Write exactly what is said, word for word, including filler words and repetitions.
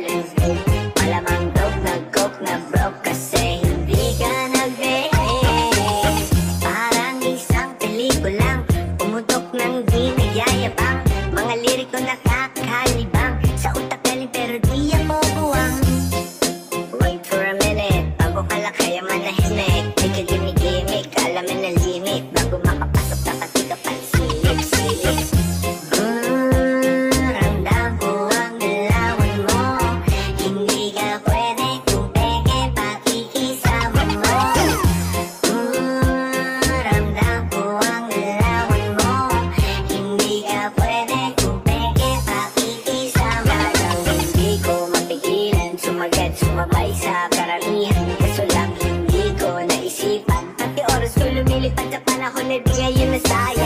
let's go. Malamang dope na coke na broke kasi hindi ka nag-behave. Parang isang pelikulang pumutok ng di nagyayabang. Mga liriko nakakalibang, sa utak galing pero di ako buwang. Wait for a minute, bago ka lang kaya manahimik. May kagimik-gimik, alamin na limit. Bago makapasok dapat di ka pansilip-silip. Mm, ramdam ko ang galawan mo. Hindi ka pwede kung peke pakikisama mo. Mm, ramdam ko ang galawan mo. Hindi ka pwede kung peke pakikisama. Talagang hindi ko mapigilan, sumagat sumabay sa karamihan. Kaso lang hindi ko naisipan, pati oras ko lumilipad sa panahon na di ngayon nasayang.